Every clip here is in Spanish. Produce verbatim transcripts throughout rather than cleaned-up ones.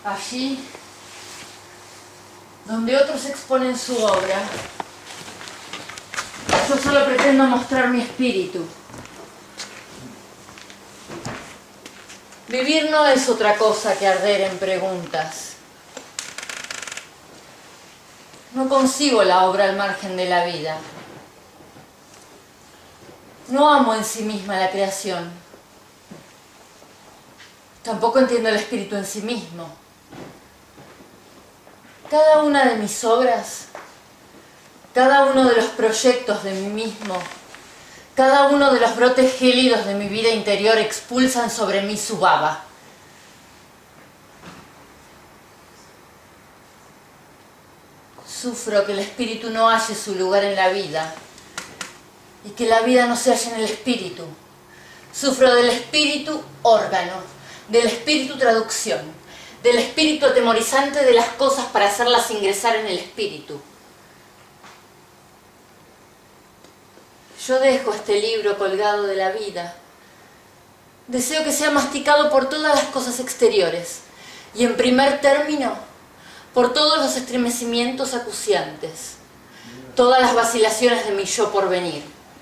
Allí, donde otros exponen su obra, yo solo pretendo mostrar mi espíritu. Vivir no es otra cosa que arder en preguntas. No concibo la obra al margen de la vida. No amo en sí misma la creación. Tampoco entiendo el espíritu en sí mismo. Cada una de mis obras, cada uno de los proyectos de mí mismo, cada uno de los brotes gélidos de mi vida interior expulsan sobre mí su baba. Sufro que el espíritu no halle su lugar en la vida y que la vida no se halle en el espíritu. Sufro del espíritu órgano, del espíritu traducción, del espíritu atemorizante de las cosas para hacerlas ingresar en el espíritu. Yo dejo este libro colgado de la vida. Deseo que sea masticado por todas las cosas exteriores y, en primer término, por todos los estremecimientos acuciantes, todas las vacilaciones de mi yo por venir.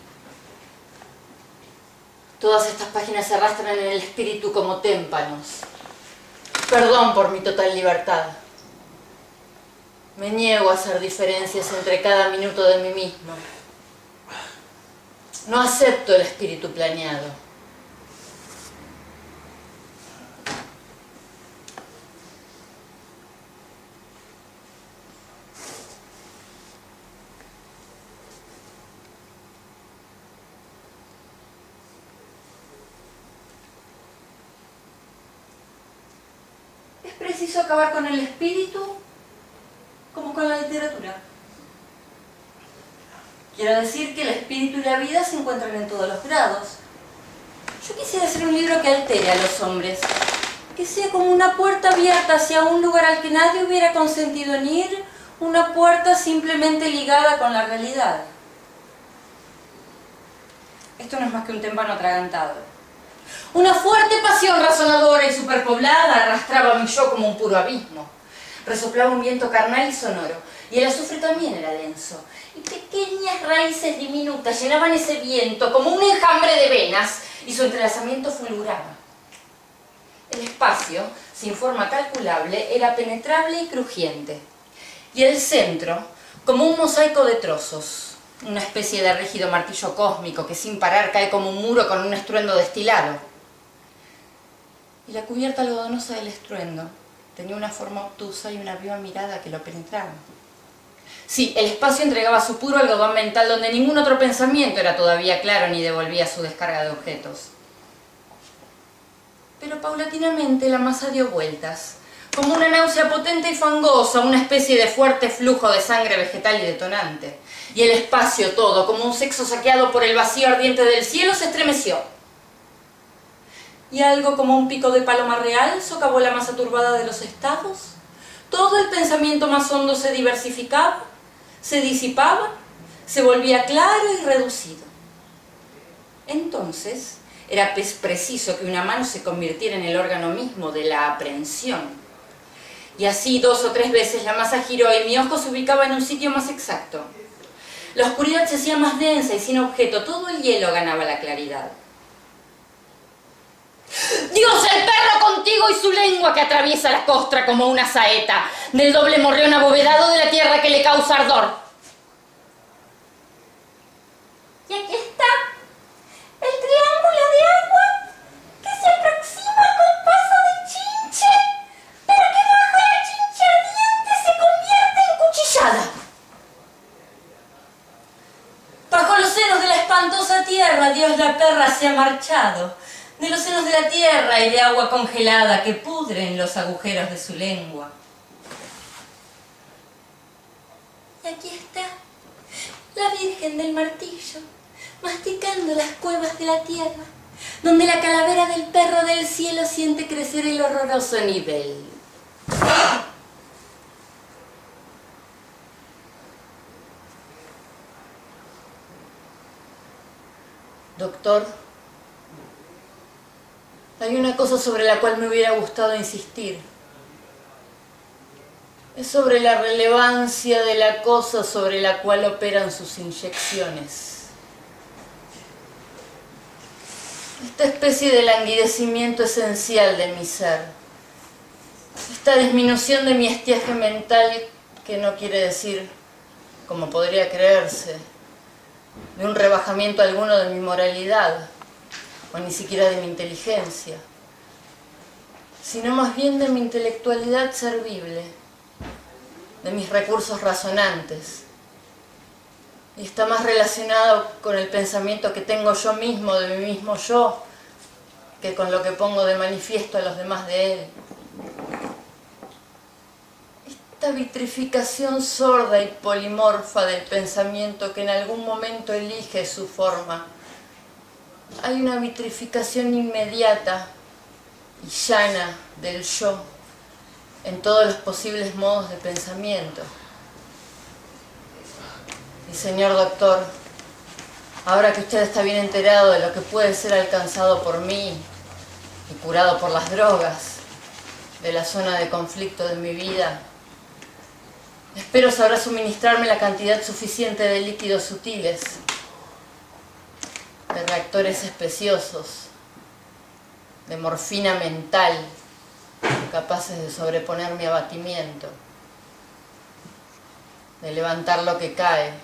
Todas estas páginas se arrastran en el espíritu como témpanos. Perdón por mi total libertad. Me niego a hacer diferencias entre cada minuto de mí mismo. No acepto el espíritu planeado. Es preciso acabar con el espíritu como con la literatura. Quiero decir que el espíritu y la vida se encuentran en todos los grados. Yo quisiera hacer un libro que altere a los hombres, que sea como una puerta abierta hacia un lugar al que nadie hubiera consentido en ir, una puerta simplemente ligada con la realidad. Esto no es más que un témpano atragantado. Una fuerte pasión razonadora y superpoblada arrastraba mi yo como un puro abismo. Resoplaba un viento carnal y sonoro, y el azufre también era denso, y pequeñas raíces diminutas llenaban ese viento como un enjambre de venas, y su entrelazamiento fulguraba. El espacio, sin forma calculable, era penetrable y crujiente, y el centro, como un mosaico de trozos, una especie de rígido martillo cósmico que sin parar cae como un muro con un estruendo destilado. Y la cubierta algodonosa del estruendo tenía una forma obtusa y una viva mirada que lo penetraba. Sí, el espacio entregaba su puro algodón mental donde ningún otro pensamiento era todavía claro ni devolvía su descarga de objetos. Pero paulatinamente la masa dio vueltas, como una náusea potente y fangosa, una especie de fuerte flujo de sangre vegetal y detonante. Y el espacio todo, como un sexo saqueado por el vacío ardiente del cielo, se estremeció. Y algo como un pico de paloma real socavó la masa turbada de los estados. Todo el pensamiento más hondo se diversificaba, se disipaba, se volvía claro y reducido. Entonces, era preciso que una mano se convirtiera en el órgano mismo de la aprehensión. Y así dos o tres veces la masa giró y mi ojo se ubicaba en un sitio más exacto. La oscuridad se hacía más densa y sin objeto, todo el hielo ganaba la claridad. Dios, el perro contigo y su lengua que atraviesa la costra como una saeta, del doble morrión abovedado de la tierra que le causa ardor. Y aquí está el triángulo de agua que se aproxima con paso de chinche, pero que bajo la chinche ardiente se convierte en cuchillada. Bajo los senos de la espantosa tierra, Dios la perra se ha marchado. De los senos de la tierra y de agua congelada que pudren los agujeros de su lengua. Y aquí está la Virgen del Martillo, masticando las cuevas de la tierra, donde la calavera del perro del cielo siente crecer el horroroso nivel. Doctor, hay una cosa sobre la cual me hubiera gustado insistir. es sobre la relevancia de la cosa sobre la cual operan sus inyecciones. Esta especie de languidecimiento esencial de mi ser, esta disminución de mi estiaje mental, que no quiere decir, como podría creerse, de un rebajamiento alguno de mi moralidad, o ni siquiera de mi inteligencia, sino más bien de mi intelectualidad servible, de mis recursos razonantes. Y está más relacionado con el pensamiento que tengo yo mismo, de mi mismo yo, que con lo que pongo de manifiesto a los demás de él. Esta vitrificación sorda y polimorfa del pensamiento que en algún momento elige su forma. Hay una vitrificación inmediata y llana del yo en todos los posibles modos de pensamiento. Y señor doctor, ahora que usted está bien enterado de lo que puede ser alcanzado por mí y curado por las drogas de la zona de conflicto de mi vida, espero sabrá suministrarme la cantidad suficiente de líquidos sutiles, de reactores especiosos, de morfina mental, capaces de sobreponer mi abatimiento, de levantar lo que cae,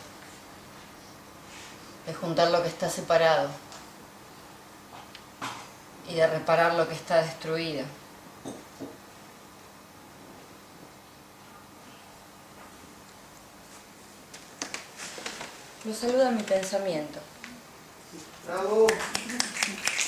de juntar lo que está separado y de reparar lo que está destruido. Lo saluda mi pensamiento. Bravo.